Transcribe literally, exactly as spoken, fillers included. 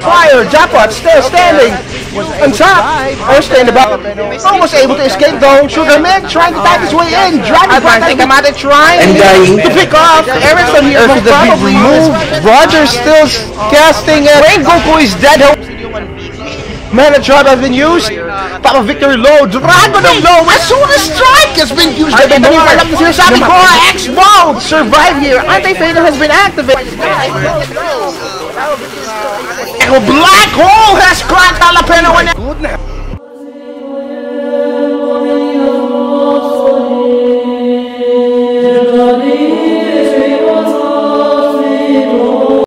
fire. Jackpot still standing on top. Or standing above. Almost able to escape though. Sugarman trying to type his way in. Dragon Ball think I'm at it trying to pick off Ericsson here for the big move. Roger's still casting it. Rain Goku is dead. Mana Drop has been used. Papa Victory low. Dragon of low. As soon as Strike has been used. I think more. Sabi ko, X-Mode. Survive here. Anti-Fatal has been activated. Black Hole has cracked Jalapeno.